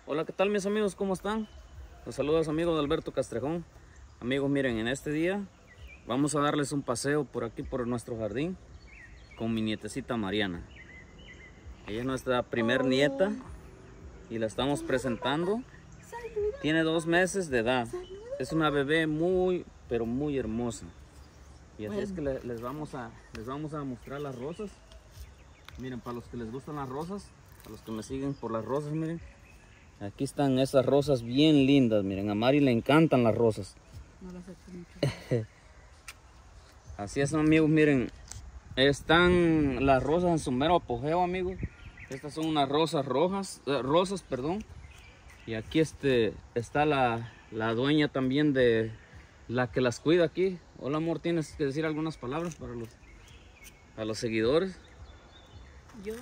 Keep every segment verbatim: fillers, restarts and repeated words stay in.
Hola, ¿qué tal mis amigos? ¿Cómo están? Los saludos amigos de Alberto Castrejón. Amigos, miren, en este día vamos a darles un paseo por aquí, por nuestro jardín, con mi nietecita Mariana. Ella es nuestra primer nieta y la estamos presentando. Tiene dos meses de edad. Es una bebé muy, pero muy hermosa. Y así es que le- les, vamos a, les vamos a mostrar las rosas. Miren, para los que les gustan las rosas, a los que me siguen por las rosas, miren. Aquí están esas rosas bien lindas, miren, a Mari le encantan las rosas. No las echo mucho. Así es, amigos, miren, están las rosas en su mero apogeo, amigos. Estas son unas rosas rojas, eh, rosas, perdón. Y aquí este, está la, la dueña también de la que las cuida aquí. Hola, amor, tienes que decir algunas palabras para los, a los seguidores. Yo.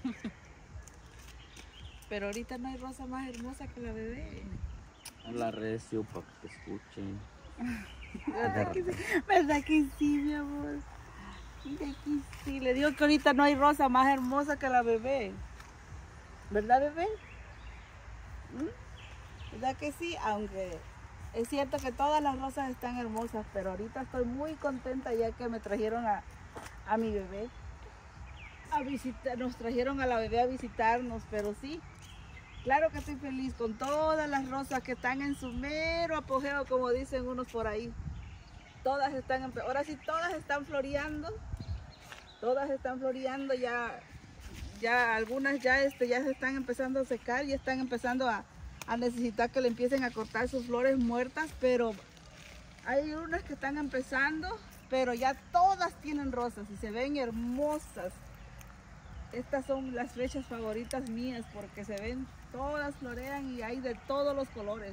Pero ahorita no hay rosa más hermosa que la bebé. Habla recio para que te escuchen. ¿Verdad que sí? ¿Verdad que sí, mi amor? Mira que sí. Le digo que ahorita no hay rosa más hermosa que la bebé. ¿Verdad, bebé? ¿Mm? ¿Verdad que sí? Aunque es cierto que todas las rosas están hermosas, pero ahorita estoy muy contenta ya que me trajeron a, a mi bebé. A visitar, nos trajeron a la bebé a visitarnos, pero sí. Claro que estoy feliz con todas las rosas que están en su mero apogeo, como dicen unos por ahí. Todas están, ahora sí todas están floreando. Todas están floreando, ya, ya algunas ya, este, ya se están empezando a secar, ya están empezando a, a necesitar que le empiecen a cortar sus flores muertas, pero hay unas que están empezando, pero ya todas tienen rosas y se ven hermosas. Estas son las fechas favoritas mías porque se ven, todas florean y hay de todos los colores.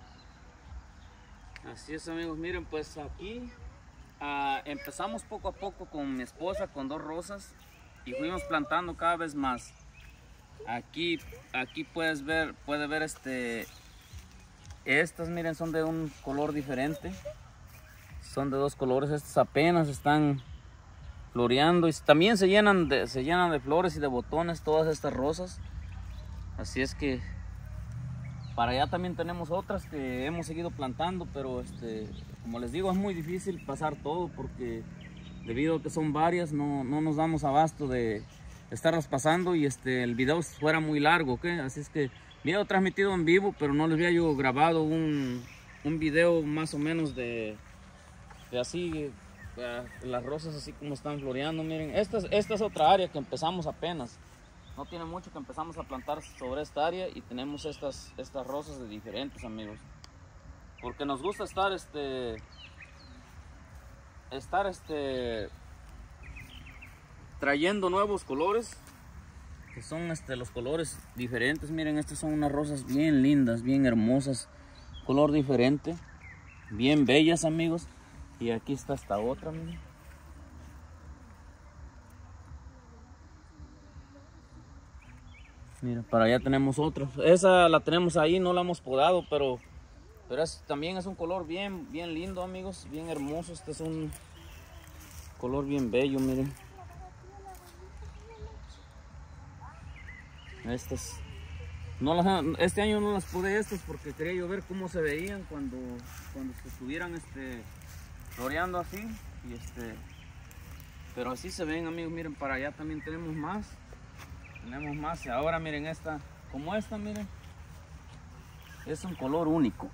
Así es, amigos, miren, pues aquí ah, empezamos poco a poco con mi esposa con dos rosas y fuimos plantando cada vez más. Aquí, aquí puedes ver, puede ver este, estas, miren, son de un color diferente, son de dos colores. Estas apenas están floreando y también se llenan de, se llenan de flores y de botones todas estas rosas. Así es que para allá también tenemos otras que hemos seguido plantando, pero este, como les digo, es muy difícil pasar todo porque debido a que son varias, no, no nos damos abasto de estarlas pasando y este, el video fuera muy largo, ¿ok? Así es que video transmitido en vivo, pero no les había yo grabado un, un video más o menos de, de así, uh, las rosas así como están floreando. Miren, esta, esta es otra área que empezamos apenas. No tiene mucho que empezamos a plantar sobre esta área y tenemos estas, estas rosas de diferentes, amigos. Porque nos gusta estar este estar este trayendo nuevos colores, que son este los colores diferentes. Miren, estas son unas rosas bien lindas, bien hermosas, color diferente, bien bellas, amigos. Y aquí está esta otra, miren. Mira, para allá tenemos otra. Esa la tenemos ahí, no la hemos podado, pero, pero es, también es un color bien, bien lindo, amigos, bien hermoso. Este es un color bien bello, miren. Estas, no las, este año no las pude estas porque quería yo ver cómo se veían cuando, cuando se estuvieran este, floreando así. Y este, pero así se ven, amigos. Miren, para allá también tenemos más. Tenemos más y ahora miren esta, como esta, miren, es un color único.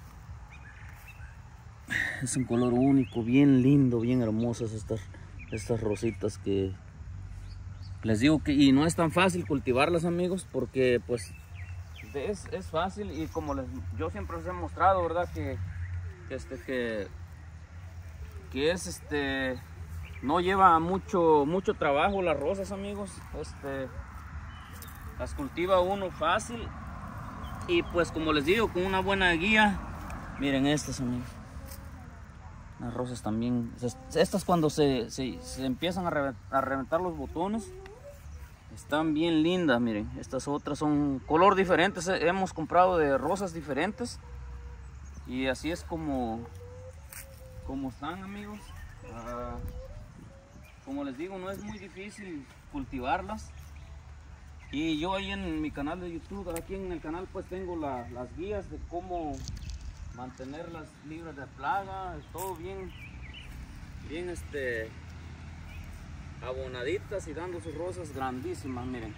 Es un color único, bien lindo, bien hermosas estas, estas rositas que les digo que, y no es tan fácil cultivarlas, amigos, porque pues es, es fácil y como les, yo siempre les he mostrado, ¿verdad? Que, que este, que, que es este, no lleva mucho, mucho trabajo las rosas, amigos. Este, las cultiva uno fácil y pues como les digo, con una buena guía. Miren estas, amigos, las rosas también, estas cuando se, se, se empiezan a, re, a reventar los botones están bien lindas. Miren, estas otras son color diferentes, hemos comprado de rosas diferentes y así es como como están, amigos. Uh, como les digo, no es muy difícil cultivarlas. Y yo ahí en mi canal de YouTube, aquí en el canal pues tengo la, las guías de cómo mantenerlas libres de plaga, todo bien, bien este, abonaditas y dando sus rosas grandísimas, miren.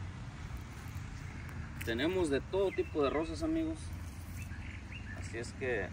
Tenemos de todo tipo de rosas, amigos, así es que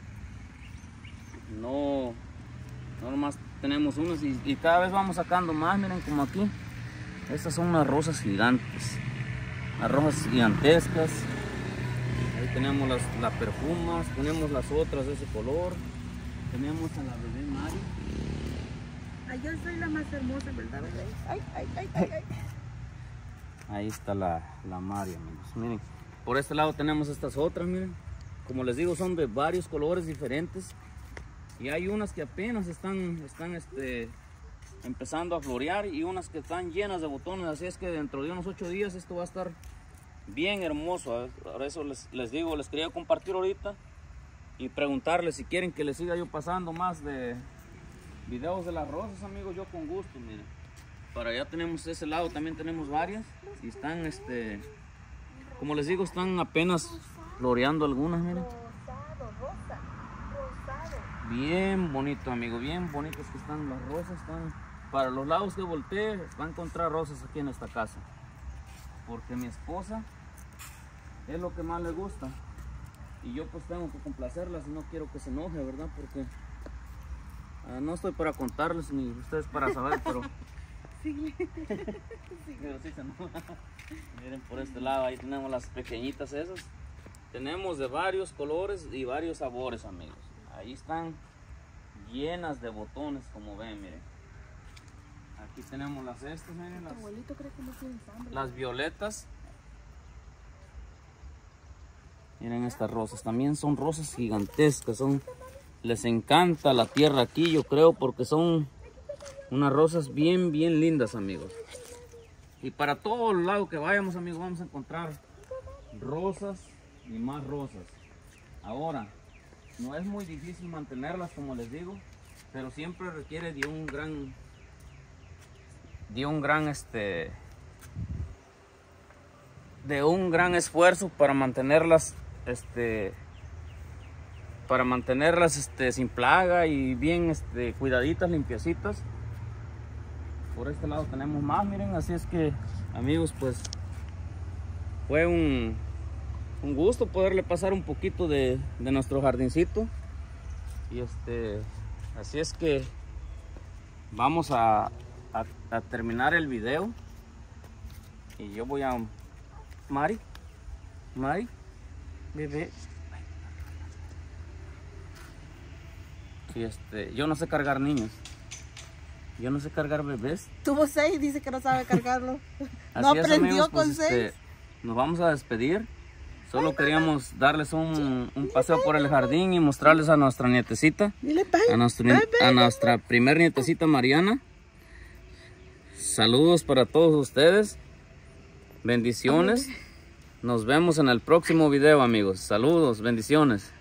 no, no nomás tenemos unas y, y cada vez vamos sacando más, miren como aquí. Estas son unas rosas gigantes, las rosas gigantescas. Ahí tenemos las, las perfumas, tenemos las otras de ese color. Tenemos a la bebé Mari. Ay, yo soy la más hermosa, ¿verdad, bebé? Ay, ay, ay, ay, ay. Ahí está la, la Mari, amigos. Miren, por este lado tenemos estas otras, miren. Como les digo, son de varios colores diferentes. Y hay unas que apenas están, están este, empezando a florear y unas que están llenas de botones. Así es que dentro de unos ocho días esto va a estar bien hermoso. Por eso les, les digo, les quería compartir ahorita y preguntarles si quieren que les siga yo pasando más de videos de las rosas, amigos. Yo con gusto, miren. Para allá tenemos ese lado, también tenemos varias y están, este, como les digo, están apenas floreando algunas, miren. Bien bonito, amigo, bien bonitas que están las rosas. Están para los lados que voltee, va a encontrar rosas aquí en esta casa, porque mi esposa es lo que más le gusta y yo pues tengo que complacerlas y no quiero que se enoje, ¿verdad? Porque uh, no estoy para contarles ni ustedes para saber, pero Sí. pero sí se enoja. Miren, por este lado ahí tenemos las pequeñitas esas. Tenemos de varios colores y varios sabores, amigos. Ahí están llenas de botones, como ven, miren. Aquí tenemos las estas, miren, las, Abuelito cree que no tiene sangre. las violetas. Miren estas rosas, también son rosas gigantescas, son, les encanta la tierra aquí, yo creo, porque son unas rosas bien, bien lindas, amigos. Y para todos los lados que vayamos, amigos, vamos a encontrar rosas y más rosas. Ahora, no es muy difícil mantenerlas, como les digo, pero siempre requiere de un gran, de un gran, este, de un gran esfuerzo para mantenerlas, este, para mantenerlas, este, sin plaga y bien, este, cuidaditas, limpiecitas. Por este lado tenemos más, miren, así es que, amigos, pues fue un Un gusto poderle pasar un poquito de, de nuestro jardincito. Y este, así es que vamos a, a, a terminar el video. Y yo voy a... Mari, Mari, bebé. Y este, yo no sé cargar niños. Yo no sé cargar bebés. Tuvo seis, dice que no sabe cargarlo. Así No es, aprendió amigos, con pues, seis. este, nos vamos a despedir. Solo queríamos darles un, un paseo por el jardín y mostrarles a nuestra nietecita, Dile bye. a, nuestro, Bye, bye, a nuestra primer nietecita Mariana. Saludos para todos ustedes. Bendiciones. Nos vemos en el próximo video, amigos. Saludos, bendiciones.